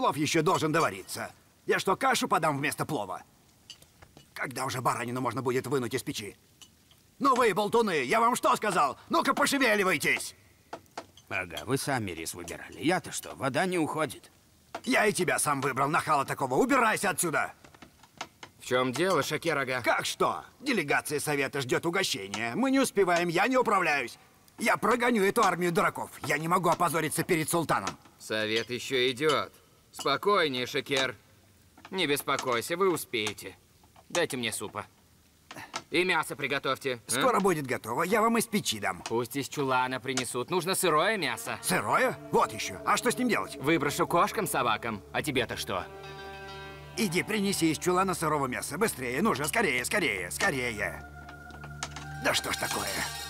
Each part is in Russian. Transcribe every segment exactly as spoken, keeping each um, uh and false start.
Плов еще должен довариться. Я что, кашу подам вместо плова? Когда уже баранину можно будет вынуть из печи? Ну вы, болтуны, я вам что сказал? Ну-ка пошевеливайтесь! Ага, вы сами рис выбирали. Я-то что, вода не уходит. Я и тебя сам выбрал, нахала такого. Убирайся отсюда! В чем дело, Шакер-ага? Как что? Делегация совета ждет угощения. Мы не успеваем, я не управляюсь. Я прогоню эту армию дураков. Я не могу опозориться перед султаном. Совет еще идет. Спокойнее, Шакер. Не беспокойся, вы успеете. Дайте мне супа. И мясо приготовьте. Скоро а? будет готово, я вам из печи дам. Пусть из чулана принесут. Нужно сырое мясо. Сырое? Вот еще. А что с ним делать? Выброшу кошкам, собакам. А тебе-то что? Иди, принеси из чулана сырого мяса. Быстрее, ну же, скорее, скорее, скорее. Да что ж такое?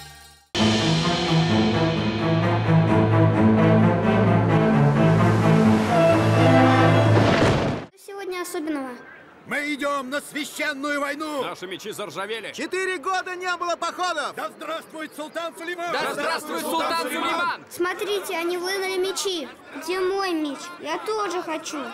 Сегодня особенного. Мы идем на священную войну! Наши мечи заржавели. Четыре года не было походов! Да здравствует султан Сулейман! Да здравствует султан Сулейман! Смотрите, они вынули мечи. Где мой меч? Я тоже хочу.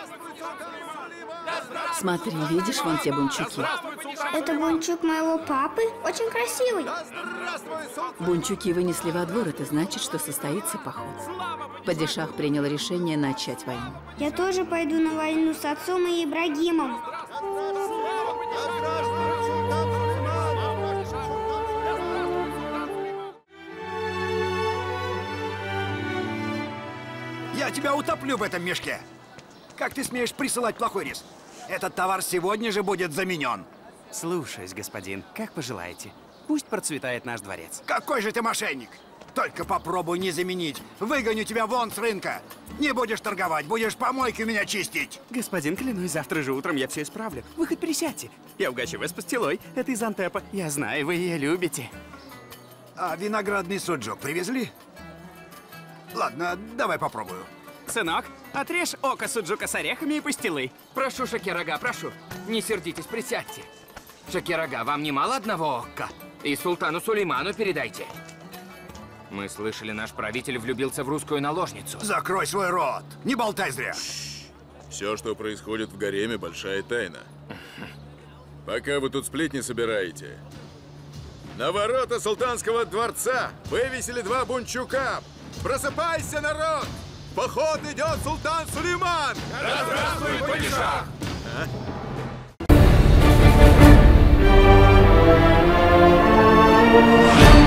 Смотри, видишь вон те бунчуки? Это бунчук моего папы? Очень красивый. Бунчуки вынесли во двор, это значит, что состоится поход. Падишах принял решение начать войну. Я тоже пойду на войну с отцом и Ибрагимом. Я тебя утоплю в этом мешке! Как ты смеешь присылать плохой рис? Этот товар сегодня же будет заменен. Слушаюсь, господин. Как пожелаете. Пусть процветает наш дворец. Какой же ты мошенник! Только попробуй не заменить. Выгоню тебя вон с рынка. Не будешь торговать, будешь помойки у меня чистить. Господин, клянусь, завтра же утром я все исправлю. Вы хоть присядьте. Я угощу вас пастилой. Это из Антепа. Я знаю, вы ее любите. А виноградный суджук привезли? Ладно, давай попробую. Сынок, отрежь око суджука с орехами и пастилы. Прошу, Шакер-ага, прошу. Не сердитесь, присядьте. Шакер-ага, вам не мало одного ока? И султану Сулейману передайте. Мы слышали, наш правитель влюбился в русскую наложницу. Закрой свой рот! Не болтай зря! Все, что происходит в гареме, большая тайна. Пока вы тут сплетни собираете, на ворота султанского дворца вывесили два бунчука. Просыпайся, народ! В поход идет султан Сулейман! Да здравствует падишах! А?